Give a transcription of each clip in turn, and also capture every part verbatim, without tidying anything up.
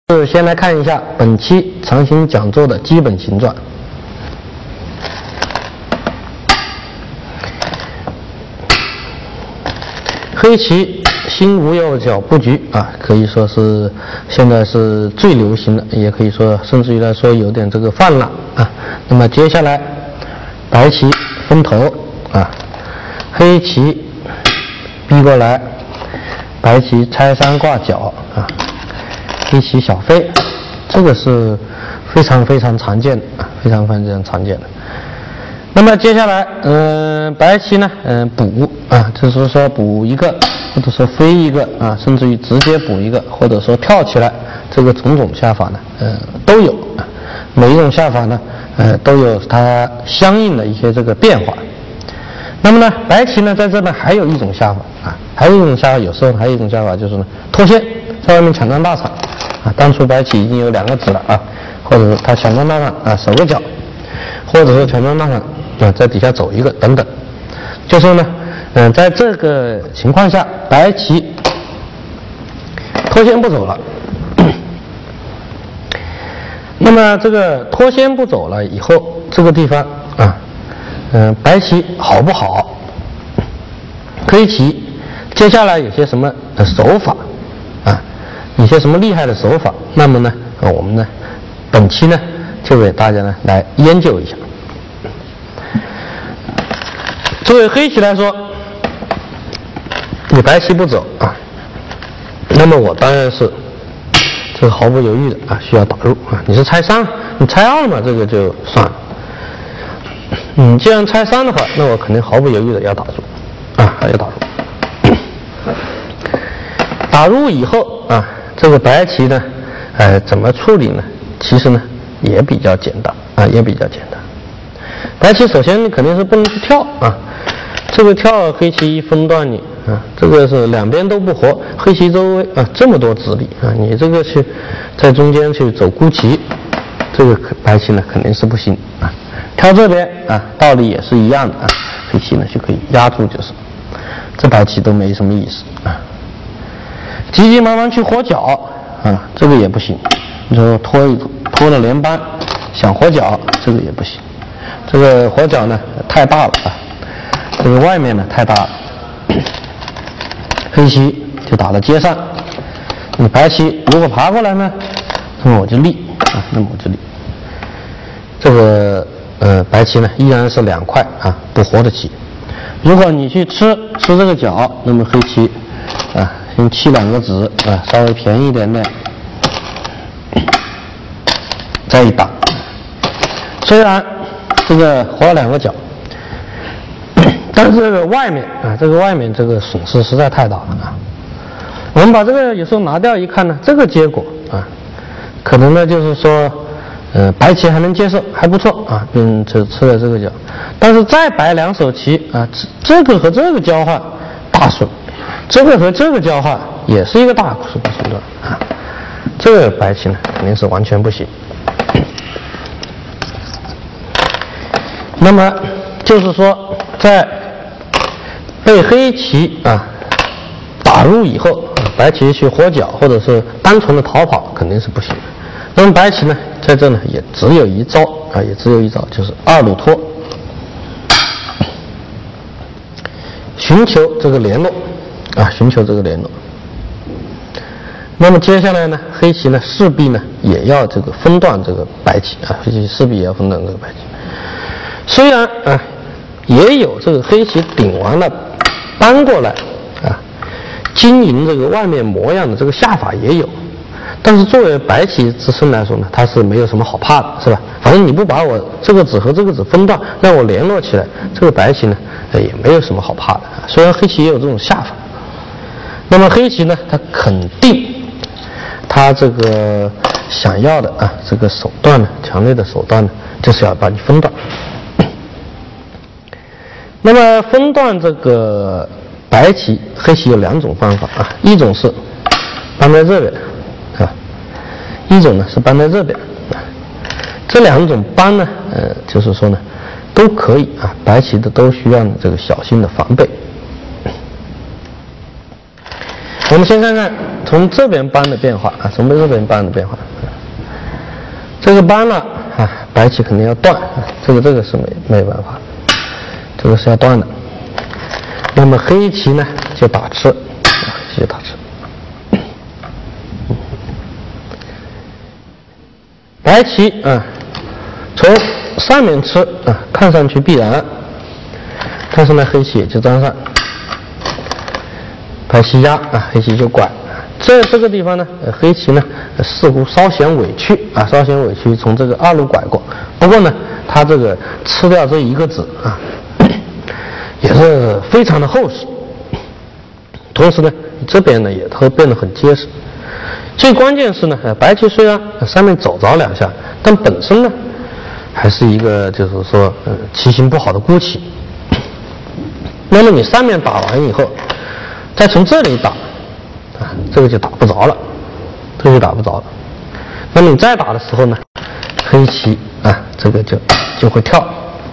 是先来看一下本期长形讲座的基本形状。黑棋新无右脚布局啊，可以说是现在是最流行的，也可以说甚至于来说有点这个泛滥啊。那么接下来白棋分头啊，黑棋逼过来，白棋拆三挂角啊。黑棋小飞，这个是非常非常常见的啊，非常非常常见的。那么接下来，嗯、呃，白棋呢，嗯、呃，补啊，就是说补一个，或者说飞一个啊，甚至于直接补一个，或者说跳起来，这个种种下法呢，呃，都有啊。每一种下法呢，呃，都有它相应的一些这个变化。那么呢，白棋呢，在这呢还有一种下法啊，还有一种下法，有时候还有一种下法就是呢，脱先，在外面抢占大场。啊，当初白棋已经有两个子了啊，或者是他抢占大场啊，守个角，或者是抢占大场啊，在底下走一个等等。就说呢，嗯、呃，在这个情况下，白棋脱先不走了。那么这个脱先不走了以后，这个地方啊，嗯、呃，白棋好不好？黑棋接下来有些什么的手法？一些什么厉害的手法？那么呢，呃，我们呢，本期呢，就给大家呢来研究一下。作为黑棋来说，你白棋不走啊，那么我当然是这个毫不犹豫的啊，需要打入啊。你是拆三，你拆二嘛，这个就算了。你既然拆三的话，那我肯定毫不犹豫的要打入啊，还要打入。打入以后啊。这个白棋呢，呃，怎么处理呢？其实呢，也比较简单啊，也比较简单。白棋首先你肯定是不能去跳啊，这个跳黑棋一分段你啊，这个是两边都不活，黑棋周围啊这么多子力啊，你这个去在中间去走孤棋，这个白棋呢肯定是不行啊。跳这边啊，道理也是一样的啊，黑棋呢就可以压住就是，这白棋都没什么意思啊。急急忙忙去活角啊，这个也不行。你说拖一拖了连扳，想活角，这个也不行。这个活角呢太大了啊，这个外面呢太大了。黑棋就打到街上，你白棋如果爬过来呢，那么我就立啊，那么我就立。这个呃白棋呢依然是两块啊不活的棋。如果你去吃吃这个角，那么黑棋啊。先弃两个子啊，稍微便宜一点点，再一打。虽然这个活了两个角，但是这个外面啊，这个外面这个损失实在太大了啊。我们把这个有时候拿掉一看呢，这个结果啊，可能呢就是说，呃，白棋还能接受，还不错啊，并吃吃了这个角。但是再摆两手棋啊，这个和这个交换大损。这个和这个交换也是一个大损损段啊，这个白棋呢肯定是完全不行。那么就是说，在被黑棋啊打入以后，白棋去活角或者是单纯的逃跑肯定是不行的。那么白棋呢，在这呢也只有一招啊，也只有一招，就是二路拖，寻求这个联络。啊，寻求这个联络。那么接下来呢，黑棋呢势必呢也要这个分段这个白棋啊，黑棋势必也要分段这个白棋。虽然啊也有这个黑棋顶完了搬过来啊，经营这个外面模样的这个下法也有，但是作为白棋自身来说呢，它是没有什么好怕的，是吧？反正你不把我这个子和这个子分段，让我联络起来，这个白棋呢也没有什么好怕的啊。虽然黑棋也有这种下法。那么黑棋呢，它肯定它这个想要的啊，这个手段呢，强烈的手段呢，就是要把你分段。那么分段这个白棋，黑棋有两种方法啊，一种是搬在这边啊，一种呢是搬在这边啊。这两种搬呢，呃，就是说呢，都可以啊，白棋的都需要这个小心的防备。我们先看看从这边扳的变化啊，从这边扳的变化，这个扳了啊，白棋肯定要断，这个这个是没没有办法，这个是要断的。那么黑棋呢就打吃，黑棋就打吃。白棋啊，从上面吃啊，看上去必然，但是呢，黑棋也就粘上，白棋压啊，黑棋就拐。这这个地方呢，呃、黑棋呢似乎稍显委屈啊，稍显委屈，从这个二路拐过。不过呢，他这个吃掉这一个子啊，也是非常的厚实。同时呢，这边呢也会变得很结实。最关键是呢，白棋虽然上面走着两下，但本身呢还是一个就是说，呃，棋形不好的孤棋。那么你上面打完以后，再从这里打，啊，这个就打不着了，这个就打不着了。那么你再打的时候呢，黑棋啊，这个就就会跳，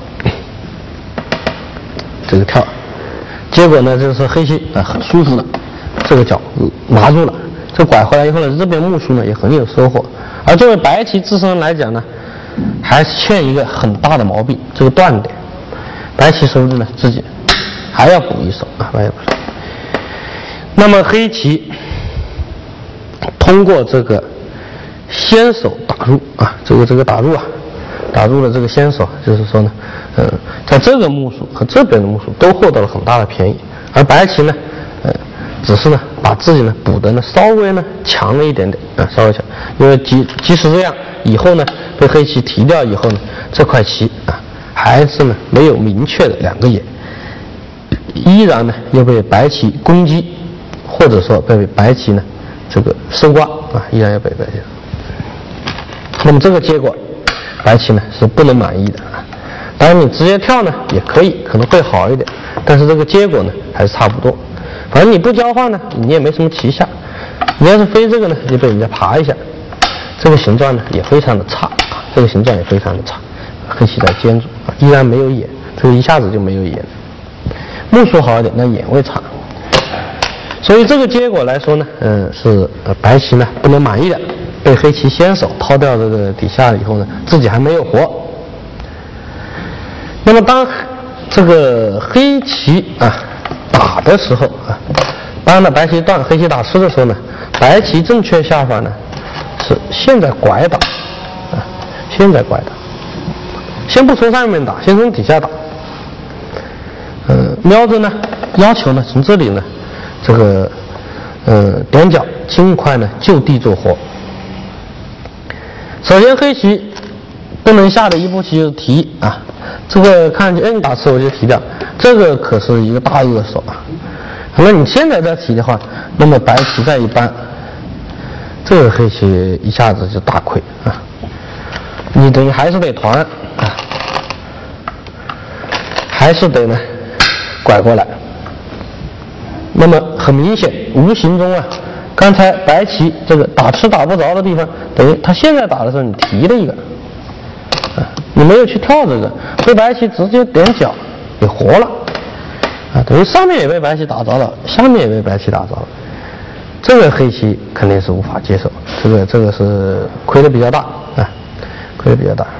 这个跳，结果呢就是黑棋啊很舒服的，这个角拿住了。这拐回来以后呢，这边木须呢也很有收获，而作为白棋自身来讲呢，还是欠一个很大的毛病，这个断点。白棋手指呢自己还要补一手啊，还要补。那么黑棋通过这个先手打入啊，这个这个打入啊，打入了这个先手，就是说呢，呃，在这个木数和这边的木数都获得了很大的便宜，而白棋呢，呃。只是呢，把自己呢补的呢稍微呢强了一点点啊，稍微强，因为即即使这样，以后呢被黑棋提掉以后呢，这块棋啊还是呢没有明确的两个眼，依然呢又被白棋攻击，或者说被白棋呢这个收刮啊，依然要被白棋。那么这个结果，白棋呢是不能满意的啊。当然你直接跳呢也可以，可能会好一点，但是这个结果呢还是差不多。反正你不交换呢，你也没什么棋下。你要是飞这个呢，就被人家爬一下。这个形状呢也非常的差啊，这个形状也非常的差。黑棋在尖住啊，依然没有眼，这个一下子就没有眼。木数好一点，那眼位差。所以这个结果来说呢，嗯、呃，是呃白棋呢不能满意的，被黑棋先手掏掉这个底下以后呢，自己还没有活。那么当这个黑棋啊。打的时候啊，当了白棋断，黑棋打吃的时候呢，白棋正确下法呢是现在拐打啊，现在拐打，先不从上面打，先从底下打。呃，瞄着呢，要求呢从这里呢，这个呃点角尽快呢就地做活。首先黑棋不能下的一步棋就是提啊，这个看上去哎你打吃我就提掉。这个可是一个大恶手啊！那你现在再提的话，那么白棋再一扳，这个黑棋一下子就大亏啊！你等于还是得团啊，还是得呢拐过来。那么很明显，无形中啊，刚才白棋这个打吃打不着的地方，等于他现在打的时候你提了一个啊，你没有去跳这个，被白棋直接点角。给活了啊，等于上面也被白棋打着了，下面也被白棋打着了，这个黑棋肯定是无法接受，这个这个是亏的比较大啊，亏的比较大。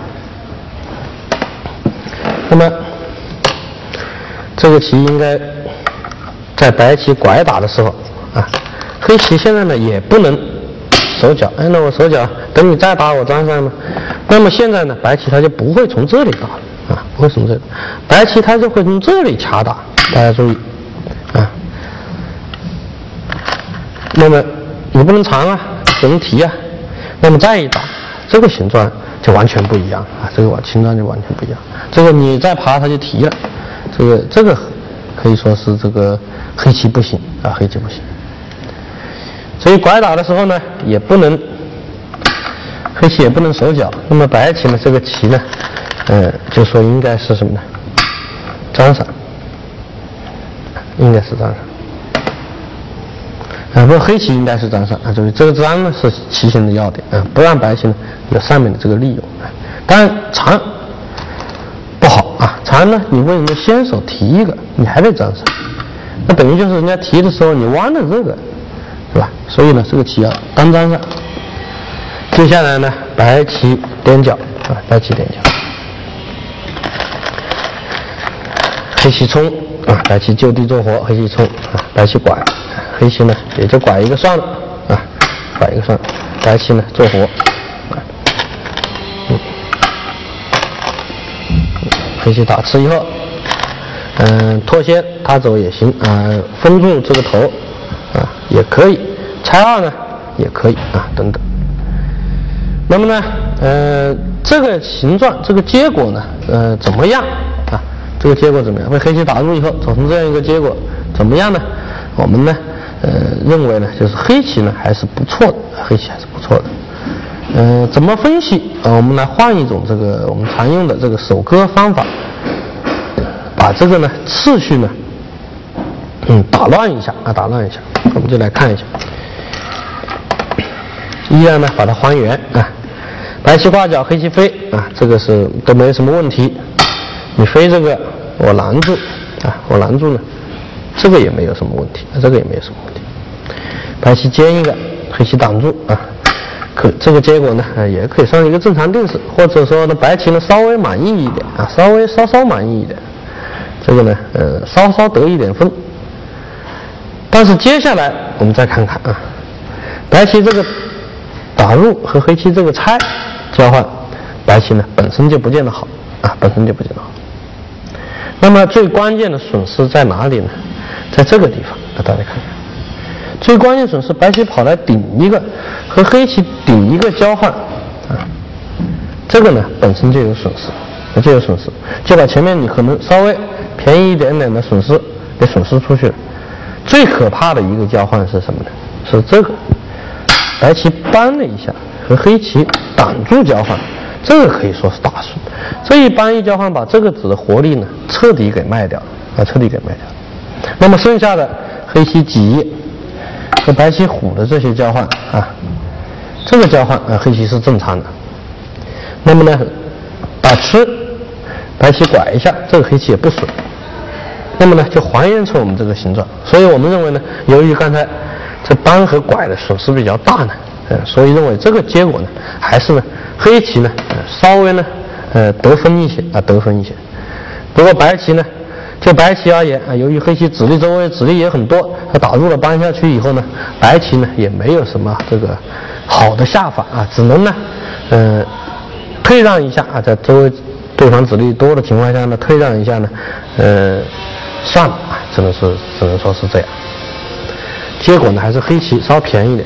那么这个棋应该在白棋拐打的时候啊，黑棋现在呢也不能手脚，哎，那我手脚等你再打我粘上吗？那么现在呢，白棋它就不会从这里打了。啊，不会从这里，白棋它就会从这里掐打，大家注意啊。那么你不能长啊，只能提啊。那么再一打，这个形状就完全不一样啊，这个形状就完全不一样。这个你再爬它就提了，这个这个可以说是这个黑棋不行啊，黑棋不行。所以拐打的时候呢，也不能黑棋也不能手脚。那么白棋呢，这个棋呢。呃，就说应该是什么呢？粘上，应该是粘上。啊，不，黑棋应该是粘上啊，就是这个粘呢是棋形的要点啊，不让白棋呢有上面的这个利用。当然长不好啊，长呢你为什么先手提一个，你还得粘上？那等于就是人家提的时候你弯了这个，是吧？ 所以呢这个棋要单粘上。接下来呢白棋点角啊，白棋点角，黑棋冲啊，白棋就地做活，黑棋冲啊，白棋拐，黑棋呢也就拐一个算了啊，拐一个算了，白棋呢做活，啊嗯，黑棋打吃以后，嗯，脱先他走也行啊，封住这个头啊也可以，拆二呢也可以啊，等等。那么呢，呃，这个形状，这个结果呢，呃，怎么样啊？这个结果怎么样？被黑棋打入以后，走成这样一个结果，怎么样呢？我们呢，呃，认为呢，就是黑棋呢还是不错的，黑棋还是不错的。呃，怎么分析啊？我们来换一种这个我们常用的这个手割方法，把这个呢次序呢，嗯，打乱一下啊，打乱一下，我们就来看一下。依然呢把它还原啊，白棋挂角，黑棋飞啊，这个是都没什么问题。你飞这个我拦住啊，我拦住呢，这个也没有什么问题，这个也没有什么问题。白棋尖一个，黑棋挡住啊，可这个结果呢啊也可以算一个正常定式，或者说呢白棋呢稍微满意一点啊，稍微稍稍满意一点，这个呢呃稍稍得一点分。但是接下来我们再看看啊，白棋这个打入和黑棋这个拆交换，白棋呢本身就不见得好啊，本身就不见得好。那么最关键的损失在哪里呢？在这个地方，那大家看看，最关键损失，白棋跑来顶一个和黑棋顶一个交换啊，这个呢本身就有损失，就有损失，就把前面你可能稍微便宜一点点的损失给损失出去了。最可怕的一个交换是什么呢？是这个。白棋扳了一下，和黑棋挡住交换，这个可以说是大损。这一扳一交换，把这个子的活力呢彻底给卖掉啊，彻底给卖掉。那么剩下的黑棋挤和白棋虎的这些交换啊，这个交换啊，黑棋是正常的。那么呢，打吃，白棋拐一下，这个黑棋也不损。那么呢，就还原成我们这个形状。所以我们认为呢，由于刚才这扳和拐的损失比较大呢，呃，所以认为这个结果呢，还是呢黑棋呢、呃、稍微呢呃得分一些啊，得分一些。不过白棋呢，就白棋而言啊，由于黑棋子力周围子力也很多，它打入了扳下去以后呢，白棋呢也没有什么这个好的下法啊，只能呢呃退让一下啊，在周围对方子力多的情况下呢，退让一下呢，呃算了啊，只能是只能说是这样。结果呢还是黑棋稍便宜一点。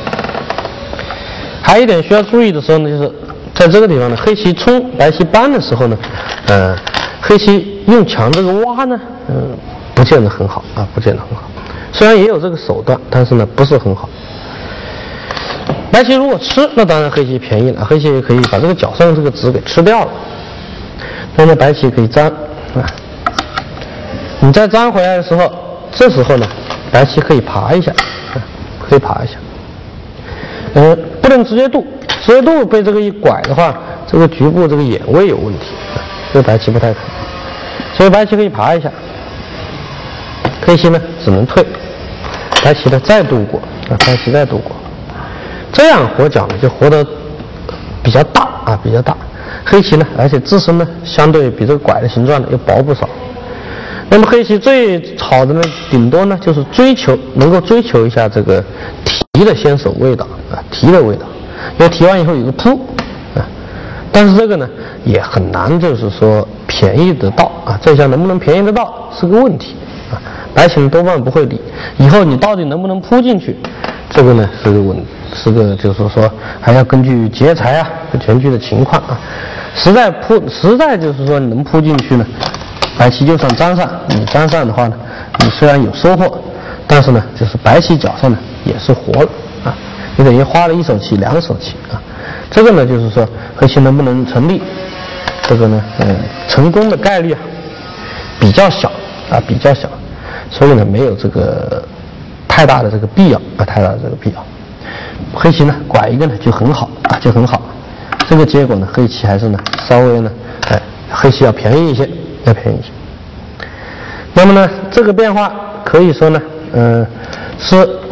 还有一点需要注意的时候呢，就是在这个地方呢，黑棋冲白棋扳的时候呢，呃，黑棋用强这个挖呢，嗯、呃，不见得很好啊，不见得很好。虽然也有这个手段，但是呢不是很好。白棋如果吃，那当然黑棋便宜了，黑棋也可以把这个角上这个子给吃掉了。那么白棋可以粘啊，你再粘回来的时候，这时候呢，白棋可以爬一下，啊，可以爬一下。呃，不能直接渡，直接渡被这个一拐的话，这个局部这个眼位有问题，啊，这个白棋不太可能。所以白棋可以爬一下，黑棋呢只能退，白棋呢再渡过，啊，白棋再渡过，这样活角呢就活得比较大啊，比较大。黑棋呢，而且自身呢相对比这个拐的形状呢又薄不少。那么黑棋最好的呢，顶多呢就是追求能够追求一下这个提的先手味道啊，提的味道，因为提完以后有个扑啊，但是这个呢也很难就是说便宜得到啊，这下能不能便宜得到是个问题啊，白棋多半不会理。以后你到底能不能扑进去，这个呢是个问，是个就是说还要根据劫财啊全局的情况啊，实在扑实在就是说你能扑进去呢。白棋就算粘上，你粘上的话呢，你虽然有收获，但是呢，就是白棋角上呢也是活了啊，你等于花了一手棋、两手棋啊。这个呢，就是说黑棋能不能成立，这个呢，呃，成功的概率啊比较小啊，比较小，所以呢，没有这个太大的这个必要啊，太大的这个必要。黑棋呢，拐一个呢就很好啊，就很好。这个结果呢，黑棋还是呢稍微呢，哎，黑棋要便宜一些。要便宜一些。那么呢，这个变化可以说呢，呃，是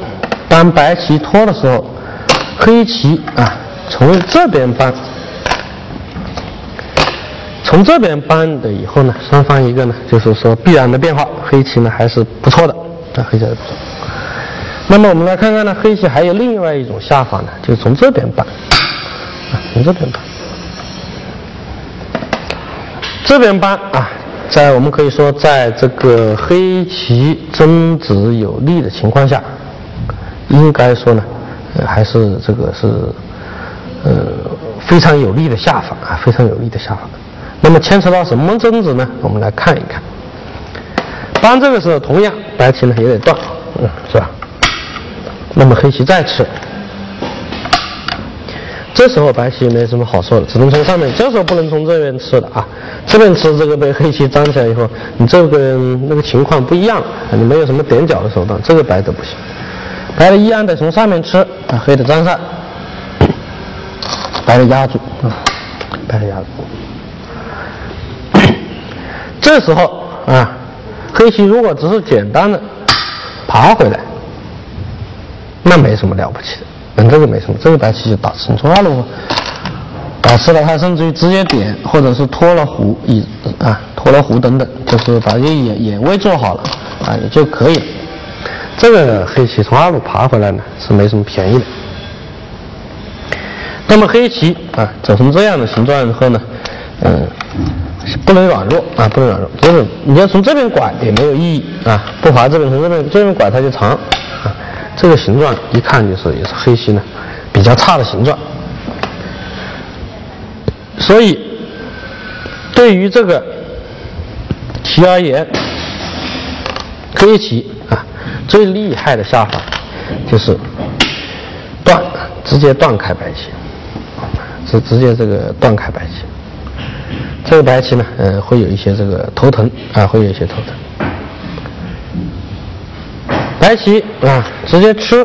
当白棋拖的时候，黑棋啊从这边搬，从这边搬的以后呢，双方一个呢就是说必然的变化，黑棋呢还是不错的啊，黑棋还是不错。那么我们来看看呢，黑棋还有另外一种下法呢，就是从这边搬，啊，从这边搬，这边搬啊，在我们可以说，在这个黑棋争执有利的情况下，应该说呢，呃、还是这个是呃非常有利的下法啊，非常有利的下法。那么牵扯到什么争执呢？我们来看一看。当这个时候，同样白棋呢也得断，嗯，是吧？那么黑棋再吃，这时候白棋没什么好说的，只能从上面，这时候不能从这边吃的啊，这边吃这个被黑棋粘起来以后，你这个那个情况不一样，你没有什么点角的手段，这个白的不行，白的依然得从上面吃啊，黑的粘上，白的压住啊，白的压住，这时候啊，黑棋如果只是简单的爬回来，那没什么了不起的，嗯，这个没什么，这个白棋就打吃，你从二路打吃了，它甚至于直接点，或者是拖了胡以啊拖了胡等等，就是把这眼眼位做好了啊也就可以了。这个黑棋从二路爬回来呢是没什么便宜的。那么黑棋啊走成这样的形状以后呢，嗯，不能软弱啊，不能软弱，就是你要从这边拐也没有意义啊，不滑这边，从这边这边拐它就长。这个形状一看就是也是黑棋呢比较差的形状，所以对于这个棋而言，黑棋啊最厉害的下法就是断，直接断开白棋，直直接这个断开白棋。这个白棋呢，呃，会有一些这个头疼啊，会有一些头疼。白棋啊，直接吃，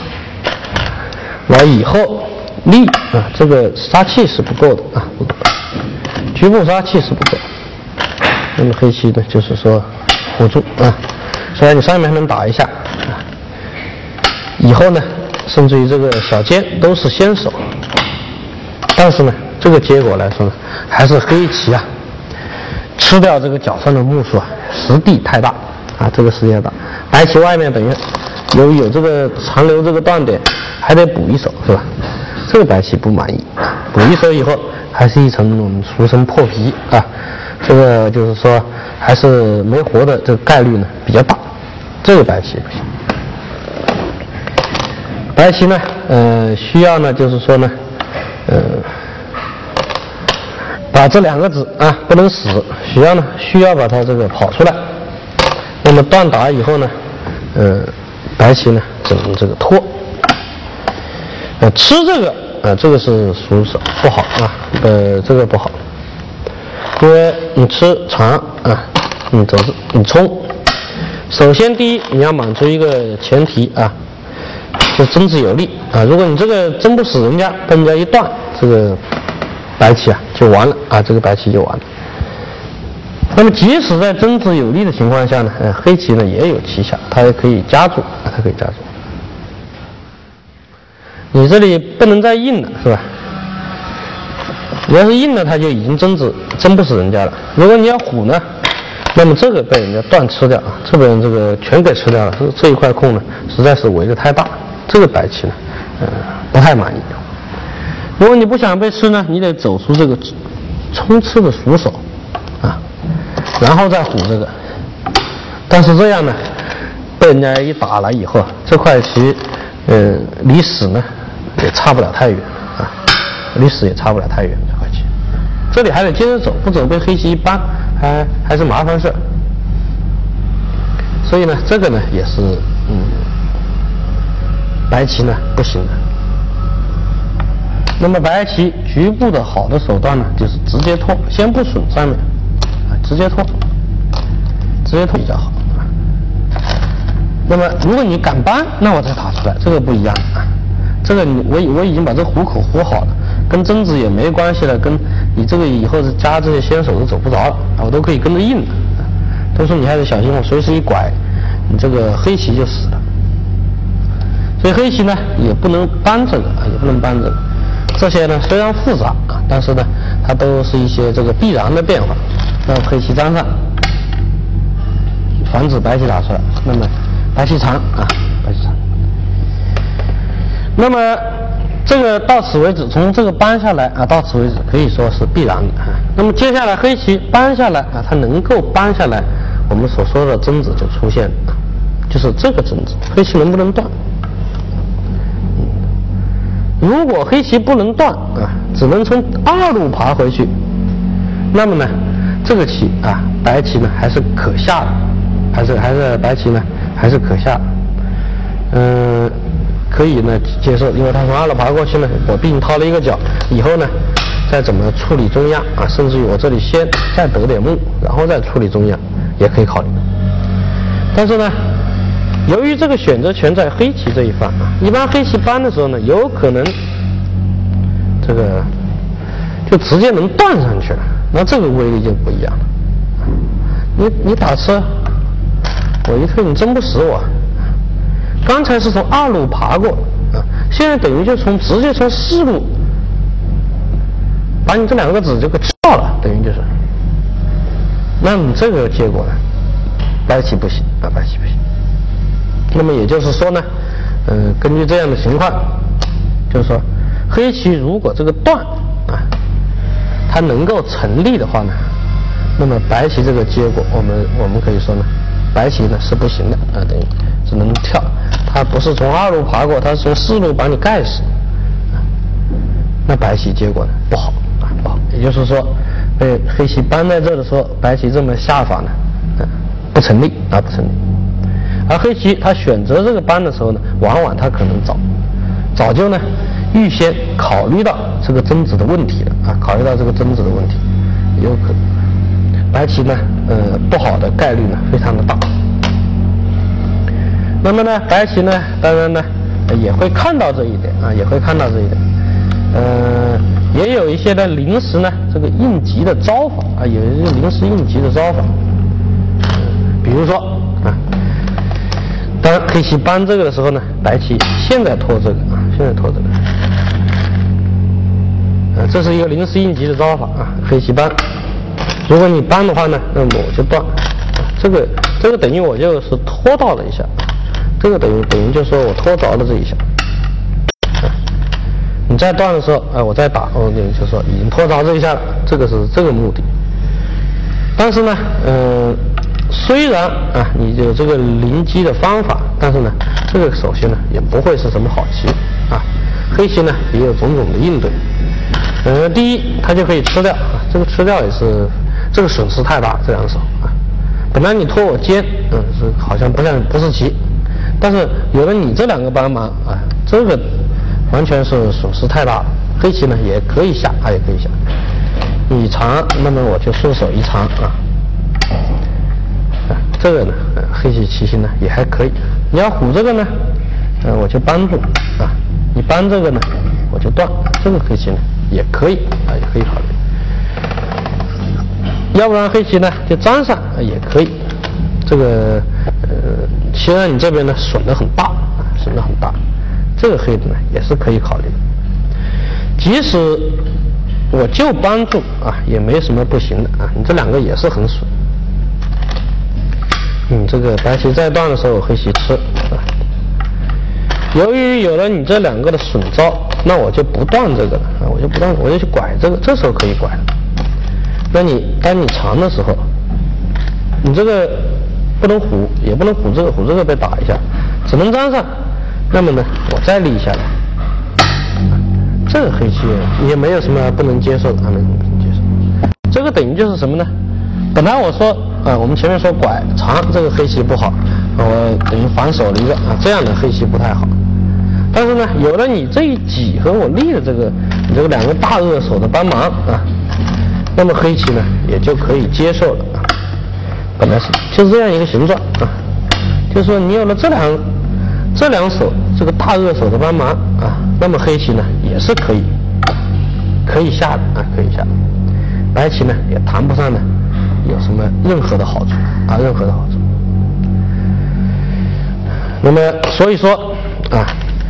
完以后立啊，这个杀气是不够的啊，不够，局部杀气是不够。那么黑棋呢，就是说辅助啊，虽然你上面还能打一下啊，以后呢，甚至于这个小尖都是先手，但是呢，这个结果来说呢，还是黑棋啊，吃掉这个角上的目数啊，实地太大啊，这个实地太大。白棋外面等于有有这个残留这个断点，还得补一手，是吧？这个白棋不满意，补一手以后还是一层我们俗称破皮啊，这个就是说还是没活的这个概率呢比较大，这个白棋不行。白棋呢，呃，需要呢就是说呢，呃，把这两个子啊不能死，需要呢需要把它这个跑出来。那么断打以后呢，呃，白棋呢只能这个拖，呃，吃这个，呃，这个是属手不好啊，呃，这个不好，因为你吃长啊，你走你冲，首先第一你要满足一个前提啊，就争执有力啊，如果你这个争不死人家，被人家一断，这个白棋啊就完了啊，这个白棋就完了。那么即使在争执有利的情况下呢，呃，黑棋呢也有奇效，它也可以夹住啊，它可以夹住。你这里不能再硬了，是吧？你要是硬了，它就已经争执争不死人家了。如果你要虎呢，那么这个被人家断吃掉啊，这边这个全给吃掉了，这这一块空呢，实在是围得太大，这个白棋呢，呃，不太满意。如果你不想被吃呢，你得走出这个冲刺的熟手啊。然后再虎这个，但是这样呢，被人家一打了以后，这块棋，呃，离死呢也差不了太远啊，离死也差不了太远这块棋，这里还得接着走，不走被黑棋一扳，还还是麻烦事。所以呢，这个呢也是，嗯，白棋呢不行的。那么白棋局部的好的手段呢，就是直接拖，先不损上面。直接拖，直接拖比较好。那么，如果你敢扳，那我再打出来，这个不一样啊。这个你我我已经把这个虎口糊好了，跟争执也没关系了，跟你这个以后是加这些先手都走不着了啊，我都可以跟着硬的。但是你还得小心，我随时一拐，你这个黑棋就死了。 所以黑棋呢也不能搬这个啊，也不能搬这个。这些呢虽然复杂啊，但是呢它都是一些这个必然的变化。那黑棋粘上，防止白棋打出来。那么白棋长啊，白棋长。那么这个到此为止，从这个搬下来啊，到此为止可以说是必然的啊。那么接下来黑棋搬下来啊，它能够搬下来，我们所说的争执就出现了，就是这个争执，黑棋能不能断？如果黑棋不能断啊，只能从二路爬回去，那么呢，这个棋啊，白棋呢还是可下的，还是还是白棋呢还是可下的，嗯、呃，可以呢接受，因为它从二路爬过去呢，我毕竟掏了一个角，以后呢再怎么处理中央啊，甚至于我这里先再得点目，然后再处理中央，也可以考虑。但是呢，由于这个选择权在黑棋这一方啊，一般黑棋搬的时候呢，有可能这个就直接能断上去了，那这个威力就不一样了。你你打车，我一推你真不死我。刚才是从二路爬过啊，现在等于就从直接从四路把你这两个子就给撬了，等于就是。那你这个结果呢，白棋不行啊，白棋不行。那么也就是说呢，呃，根据这样的情况，就是说，黑棋如果这个断啊，它能够成立的话呢，那么白棋这个结果，我们我们可以说呢，白棋呢是不行的啊，等于只能跳，它不是从二路爬过，它是从四路把你盖死，啊，那白棋结果呢不好啊，不好。也就是说，被黑棋搬在这的时候，白棋这么下法呢，啊，不成立啊，不成立。而黑棋他选择这个搬的时候呢，往往他可能早早就呢预先考虑到这个争执的问题了啊，考虑到这个争执的问题，有可能白棋呢呃不好的概率呢非常的大。那么呢白棋呢当然呢也会看到这一点啊，也会看到这一点，呃也有一些呢临时呢这个应急的招法啊，有一些临时应急的招法，呃、比如说啊。当黑棋搬这个的时候呢，白棋现在拖这个啊，现在拖这个，呃，这是一个临时应急的招法啊。黑棋搬，如果你搬的话呢，那么我就断，这个这个等于我就是拖到了一下，这个等于等于就说我拖着了这一下，啊，你再断的时候，啊、呃，我再打，我等于就说已经拖着这一下了，这个是这个目的。但是呢，嗯、呃。虽然啊，你有这个临机的方法，但是呢，这个首先呢也不会是什么好棋啊。黑棋呢也有种种的应对。呃，第一，它就可以吃掉啊，这个吃掉也是这个损失太大，这两手啊。本来你拖我尖，嗯，是好像不像不是棋，但是有了你这两个帮忙啊，这个完全是损失太大了。黑棋呢也可以下，它也可以下。你长，那么我就顺手一长啊。啊，这个呢，呃，黑棋棋形呢也还可以。你要虎这个呢，呃，我就扳住啊；你扳这个呢，我就断。这个黑棋呢也可以啊，也可以考虑。要不然黑棋呢就粘上啊，也可以。这个呃，虽然你这边呢损得很大啊，损得很大，这个黑的呢也是可以考虑的。即使我就扳住啊，也没什么不行的啊，你这两个也是很损。嗯，这个白棋再断的时候，黑棋吃啊。由于有了你这两个的损招，那我就不断这个了啊，我就不断，我就去拐这个，这时候可以拐。那你当你长的时候，你这个不能虎，也不能虎这个，虎这个被打一下，只能粘上。那么呢，我再立下来，这个黑棋也没有什么不能接受的，没有什么不能接受。这个等于就是什么呢？本来我说啊，我们前面说拐长这个黑棋不好，我等于反手了一个啊，这样的黑棋不太好。但是呢，有了你这一挤和我立的这个，你这个两个大恶手的帮忙啊，那么黑棋呢也就可以接受了啊。本来是就是这样一个形状啊，就是说你有了这两这两手这个大恶手的帮忙啊，那么黑棋呢也是可以可以下的啊，可以下的。白棋呢也谈不上呢有什么任何的好处啊，任何的好处。那么所以说啊，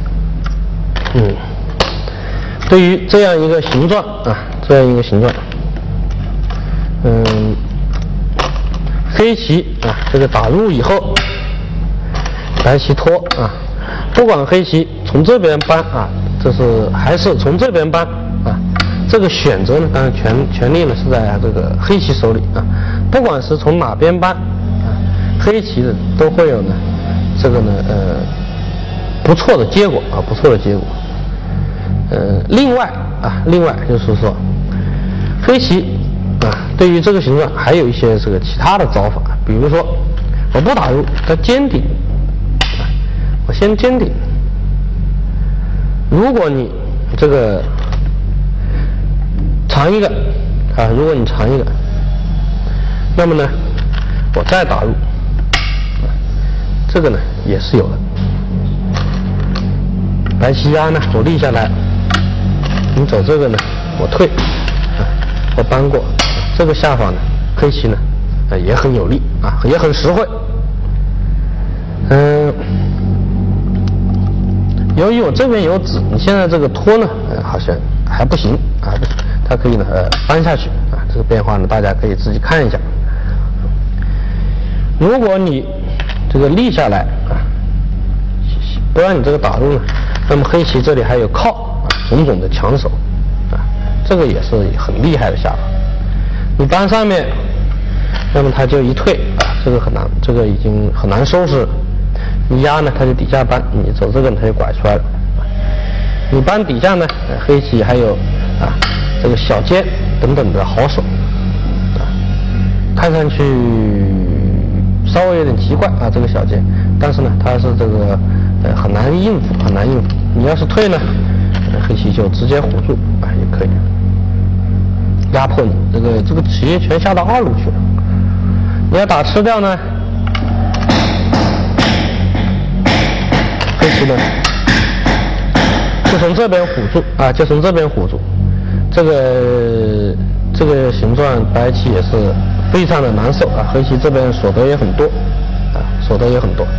嗯，对于这样一个形状啊，这样一个形状，嗯，黑棋啊，这个打入以后，白棋拖啊，不管黑棋从这边搬啊，这是还是从这边搬啊，这个选择呢，当然权权力呢是在这个黑棋手里啊，不管是从哪边搬啊，黑棋的都会有呢，这个呢呃不错的结果啊，不错的结果。呃，另外啊，另外就是说，黑棋啊，对于这个形状还有一些这个其他的招法，比如说我不打入，它尖顶，啊，我先尖顶。如果你这个长一个啊，如果你长一个，那么呢，我再打入，啊，这个呢也是有的。白棋压呢，我立下来。你走这个呢，我退，啊，我搬过，这个下法呢，黑棋呢，呃，也很有力啊，也很实惠。嗯，由于我这边有子，你现在这个拖呢，呃，好像还不行啊，不行，它可以呢，呃，搬下去啊，这个变化呢，大家可以自己看一下。如果你这个立下来啊，不让你这个打入呢，那么黑棋这里还有靠。种种的强手，啊，这个也是很厉害的下法。你搬上面，那么它就一退啊，这个很难，这个已经很难收拾。你压呢，它就底下搬，你走这个它就拐出来了。你搬底下呢，黑棋还有啊这个小尖等等的好手，啊，看上去稍微有点奇怪啊，这个小尖，但是呢，它是这个呃很难应付，很难应付。你要是退呢？黑棋就直接虎住啊，也可以压迫你，这个这个棋全下到二路去了。你要打吃掉呢，黑棋呢就从这边虎住啊，就从这边虎住。这个这个形状白棋也是非常的难受啊，黑棋这边所得也很多啊，所得也很多。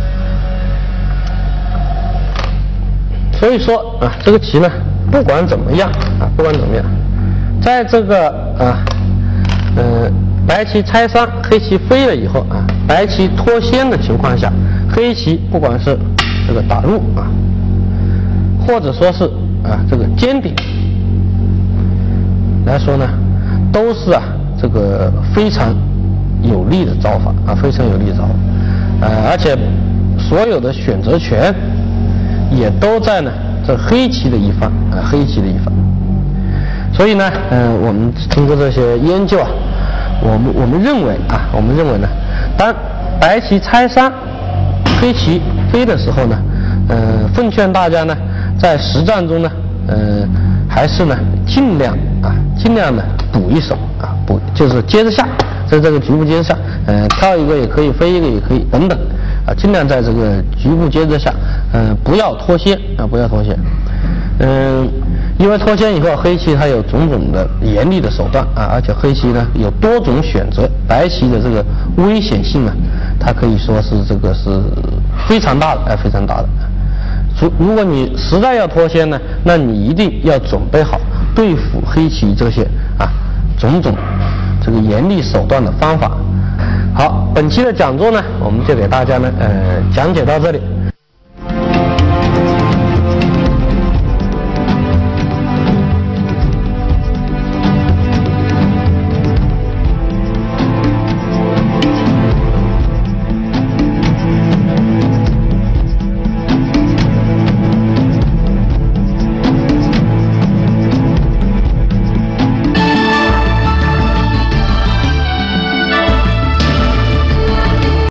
所以说啊，这个棋呢。不管怎么样啊，不管怎么样，在这个啊，呃，白棋拆三，黑棋飞了以后啊，白棋脱先的情况下，黑棋不管是这个打入啊，或者说是啊这个尖顶来说呢，都是啊这个非常有利的招法啊，非常有利的招法，呃，而且所有的选择权也都在呢。这黑棋的一方啊，黑棋的一方，所以呢，嗯、呃，我们通过这些研究啊，我们我们认为啊，我们认为呢，当白棋拆三，黑棋飞的时候呢，呃，奉劝大家呢，在实战中呢，呃，还是呢，尽量啊，尽量呢补一手啊，补就是接着下，在这个局部接着下，呃，跳一个也可以，飞一个也可以，等等。啊，尽量在这个局部接着下，嗯、呃，不要脱先啊，不要脱先，嗯、呃，因为脱先以后，黑棋它有种种的严厉的手段啊，而且黑棋呢有多种选择，白棋的这个危险性呢，它可以说是这个是非常大的，哎、呃，非常大的。如如果你实在要脱先呢，那你一定要准备好对付黑棋这些啊种种这个严厉手段的方法。好，本期的讲座呢，我们就给大家呢，呃，讲解到这里。